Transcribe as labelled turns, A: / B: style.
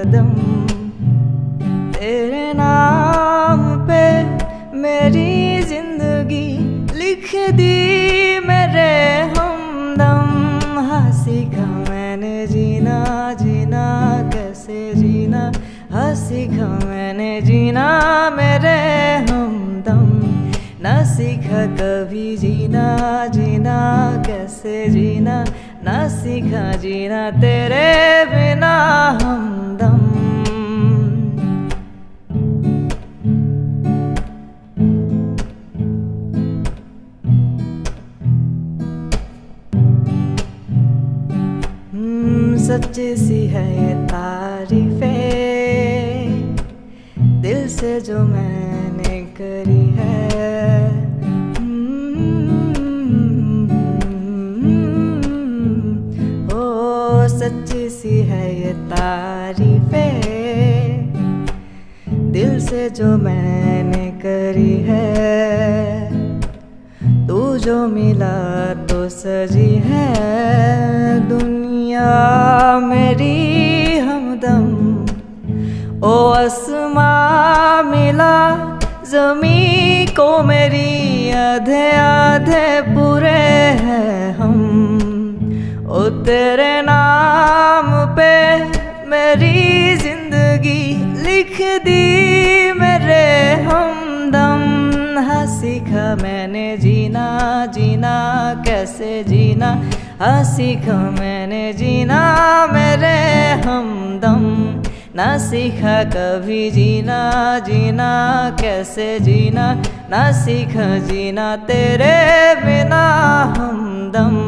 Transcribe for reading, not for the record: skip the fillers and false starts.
A: दम। तेरे नाम पे मेरी जिंदगी लिख दी मेरे हमदम। हाँ सीखा मैंने जीना, जीना कैसे जीना। हाँ सीखा मैंने जीना मेरे हमदम। ना सीखा कभी जीना, जीना कैसे जीना। ना सीखा जीना तेरे बिना हमदम। सच्ची सी है ये तारीफें दिल से जो मैंने करी है। ओ सच्ची सी है ये तारीफें दिल से जो मैंने करी है। तू जो मिला तो सजी है दुनिया मेरी हमदम। ओ आसमां मिला ज़मीं को मेरी, आधे आधे पूरे हैं हम। ओ तेरे नाम पे मेरी जिंदगी लिख दी मेरे हमदम। हाँ सीखा मैंने जीना, जीना कैसे जीना। हाँ सीखा मैंने जीना मेरे हमदम। ना सीखा कभी जीना, जीना कैसे जीना। ना सीखा जीना तेरे बिना हमदम।